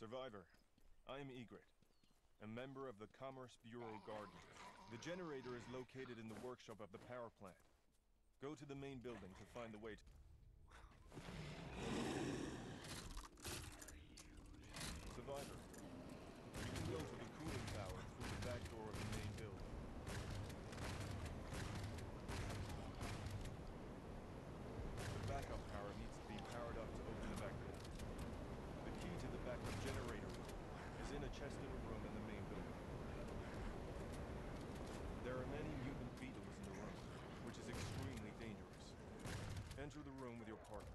Survivor, I am Egret, a member of the Commerce Bureau Garden. The generator is located in the workshop of the power plant. Go to the main building to find the way to... Survivor, you can go to the cooling tower through the back door of the main building. The backup power needs to be powered up to open the back door. The key to the backup generator room is in a chest in a room in the main building. There are many mutant beetles in the room, which is extremely dangerous. Enter the room with your partners.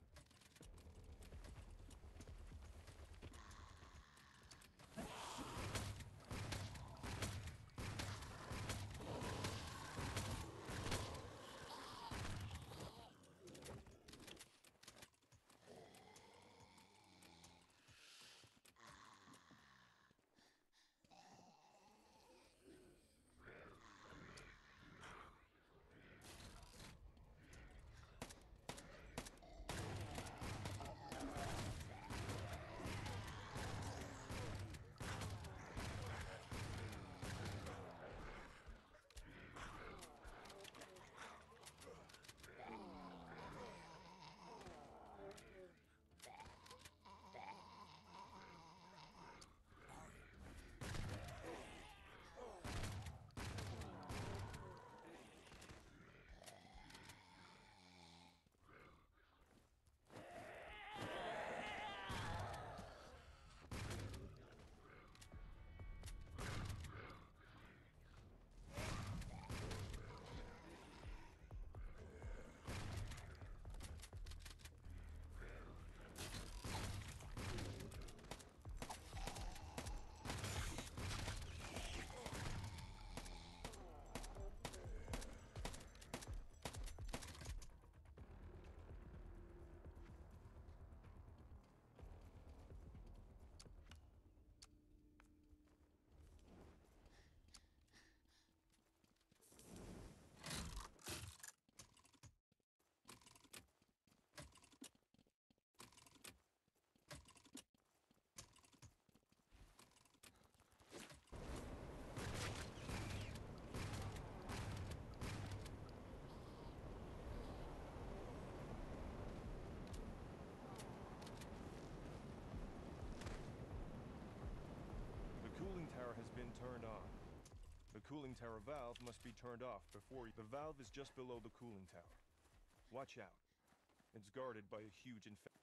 The cooling tower has been turned on. The cooling tower valve must be turned off before... The valve is just below the cooling tower. Watch out. It's guarded by a huge infection.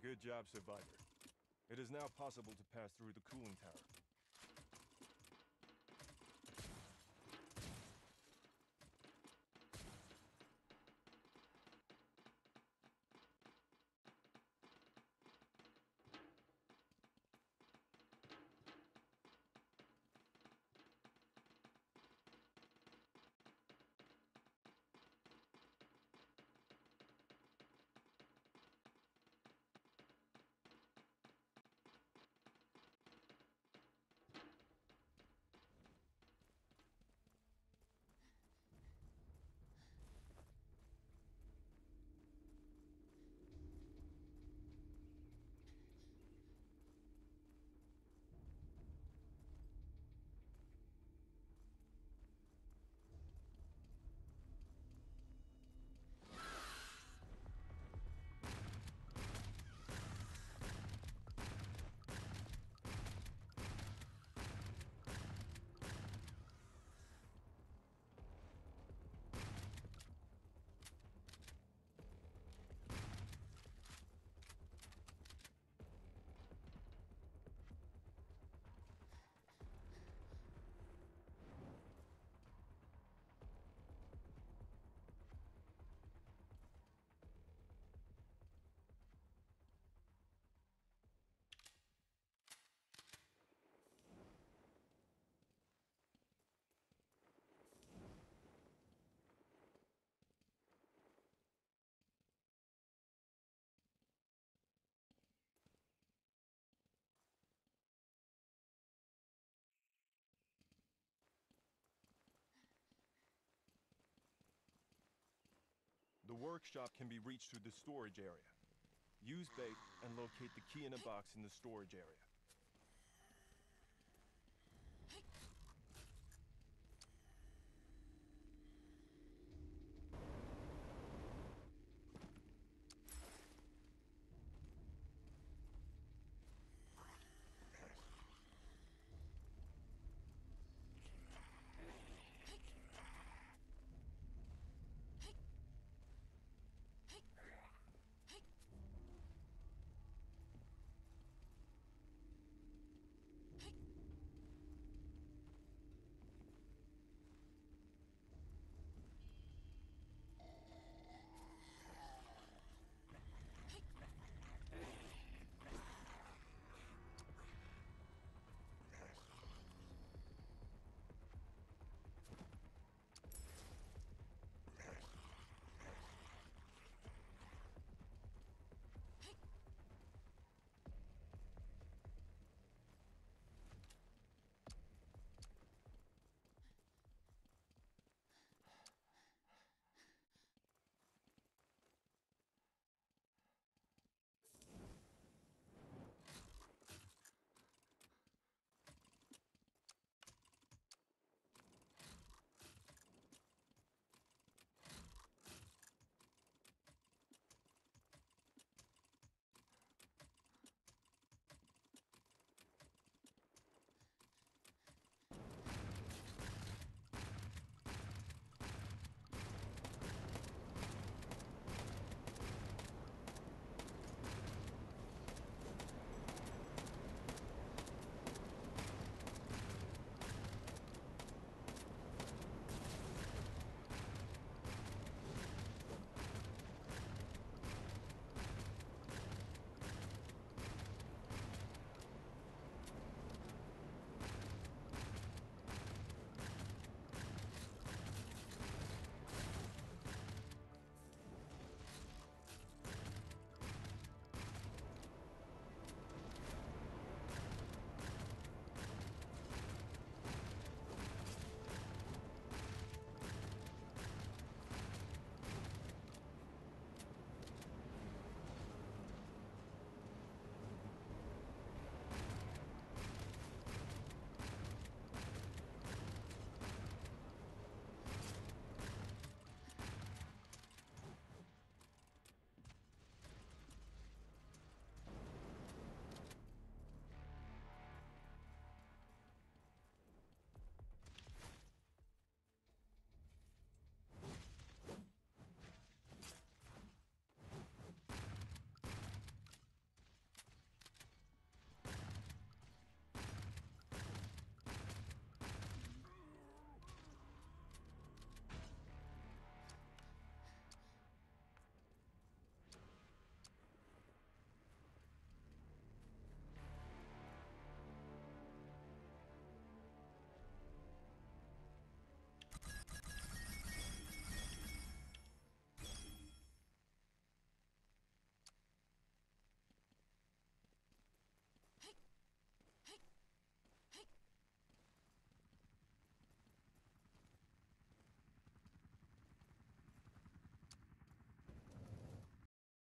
Good job, Survivor. It is now possible to pass through the cooling tower. The workshop can be reached through the storage area. Use bait and locate the key in a box in the storage area.